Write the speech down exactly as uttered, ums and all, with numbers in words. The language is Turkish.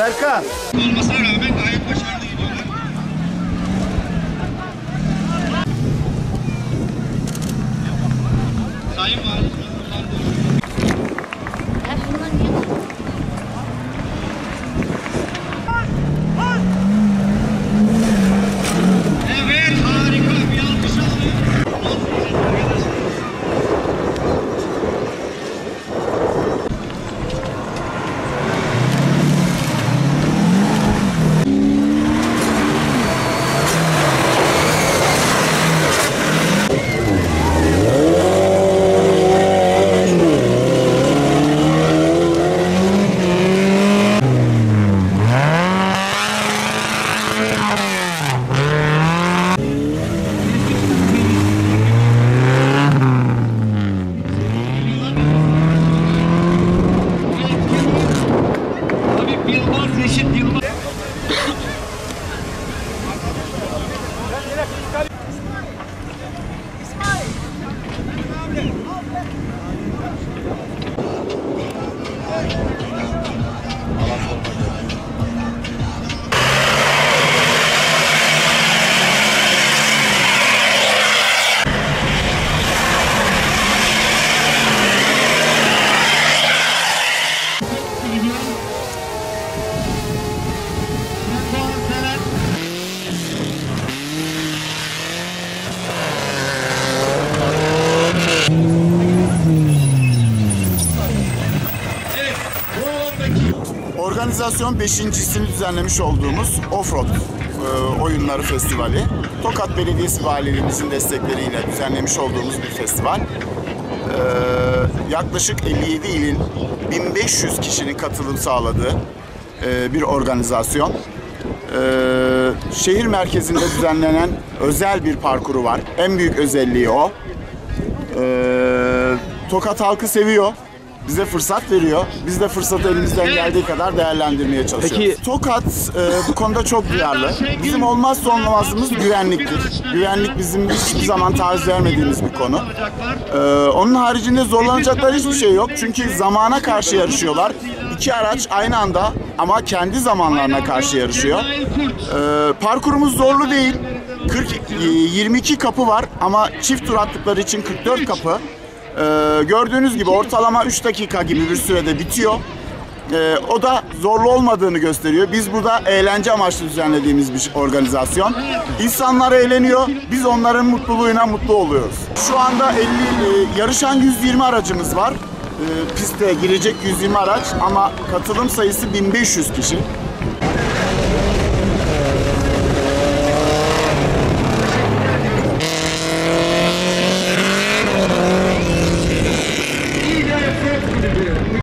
Serkan. Olmasına rağmen gayet başarılı gidiyorlar. Sayın Valim. Evet, harika bir alkış alıyor. Organizasyon beşincisini düzenlemiş olduğumuz Offroad e, Oyunları Festivali. Tokat Belediyesi Valiliğimizin destekleriyle düzenlemiş olduğumuz bir festival. E, yaklaşık elli yedi ilin bin beş yüz kişinin katılım sağladığı e, bir organizasyon. E, şehir merkezinde düzenlenen özel bir parkuru var. En büyük özelliği o. E, Tokat halkı seviyor. Bize fırsat veriyor. Biz de fırsatı elimizden geldiği kadar değerlendirmeye çalışıyoruz. Peki Tokat e, bu konuda çok duyarlı. Bizim olmazsa olmazımız güvenliktir. Güvenlik bizim hiçbir zaman taviz vermediğimiz bir konu. E, onun haricinde zorlanacaklar hiçbir şey yok. Çünkü zamana karşı yarışıyorlar. İki araç aynı anda ama kendi zamanlarına karşı yarışıyor. E, parkurumuz zorlu değil. kırk, yirmi iki kapı var ama çift tur attıkları için kırk dört kapı. Ee, gördüğünüz gibi ortalama üç dakika gibi bir sürede bitiyor. Ee, o da zorlu olmadığını gösteriyor. Biz burada eğlence amaçlı düzenlediğimiz bir organizasyon. İnsanlar eğleniyor, biz onların mutluluğuna mutlu oluyoruz. Şu anda elli e, yarışan yüz yirmi aracımız var. E, piste girecek yüz yirmi araç ama katılım sayısı bin beş yüz kişi.